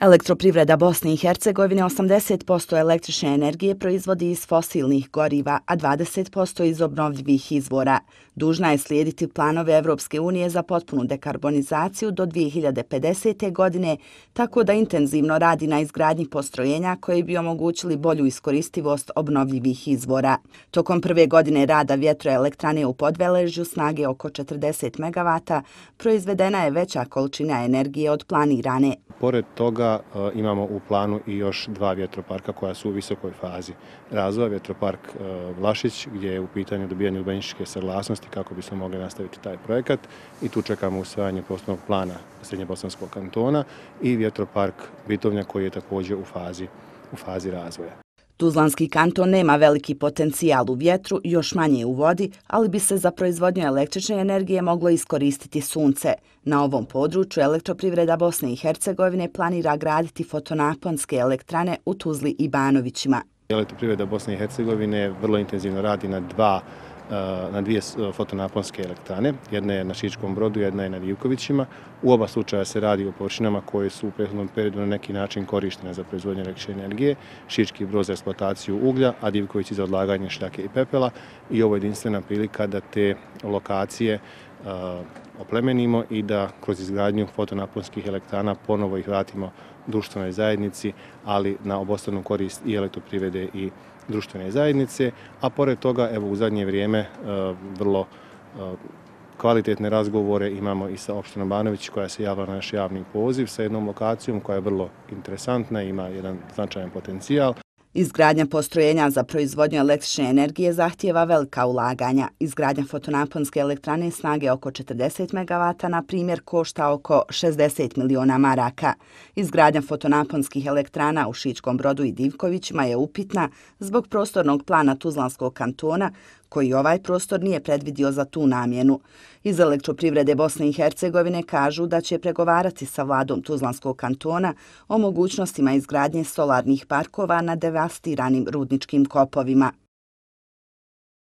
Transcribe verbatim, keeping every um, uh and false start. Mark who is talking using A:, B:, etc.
A: Elektroprivreda Bosne i Hercegovine osamdeset posto električne energije proizvodi iz fosilnih goriva, a dvadeset posto iz obnovljivih izvora. Dužna je slijediti planove Evropske unije za potpunu dekarbonizaciju do dvije hiljade pedesete. godine, tako da intenzivno radi na izgradnji postrojenja koji bi omogućili bolju iskoristivost obnovljivih izvora. Tokom prve godine rada vjetroelektrane u Podveležju snage oko četrdeset megavata proizvedena je veća količina energije od planirane.
B: Pored toga imamo u planu i još dva vjetroparka koja su u visokoj fazi razvoja. Vjetropark Vlašić gdje je u pitanju dobijanje urbanističke saglasnosti kako bismo mogli nastaviti taj projekat i tu čekamo usvajanje prostornog plana Srednjebosanskog kantona i vjetropark Bitovnjak koji je također u fazi, u fazi razvoja.
A: Tuzlanski kanton nema veliki potencijal u vjetru, još manje u vodi, ali bi se za proizvodnju električne energije moglo iskoristiti sunce. Na ovom području Elektroprivreda Bosne i Hercegovine planira graditi fotonaponske elektrane u Tuzli i Banovićima.
B: Elektroprivreda Bosne i Hercegovine vrlo intenzivno radi na dva na dvije fotonaponske elektrane. Jedna je na Šičkom Brodu, jedna je na Divkovićima. U oba slučaja se radi o površinama koje su u prethodnom periodu na neki način korištene za proizvodnju električne energije. Šički Brod za eksploataciju uglja, a Divkovići za odlaganje šljake i pepela. I ovo je jedinstvena prilika da te lokacije uh, oplemenimo i da kroz izgradnju fotonaponskih elektrana ponovo ih vratimo društvenoj zajednici, ali na obostranu korist i elektroprivrede i društvene zajednice, a pored toga evo u zadnje vrijeme vrlo kvalitetne razgovore imamo i sa opštinom Banović koja se javila na naš javni poziv sa jednom lokacijom koja je vrlo interesantna i ima jedan značajan potencijal.
A: Izgradnja postrojenja za proizvodnju električne energije zahtijeva velika ulaganja. Izgradnja fotonaponske elektrane snage oko četrdeset megavata, na primjer, košta oko šezdeset miliona maraka. Izgradnja fotonaponskih elektrana u Šičkom Brodu i Divkovićima je upitna zbog prostornog plana Tuzlanskog kantona, koji ovaj prostor nije predvidio za tu namjenu. Iz Elektroprivrede Bosne i Hercegovine kažu da će pregovarati sa vladom Tuzlanskog kantona o mogućnostima izgradnje solarnih parkova na devastiranim rudničkim kopovima.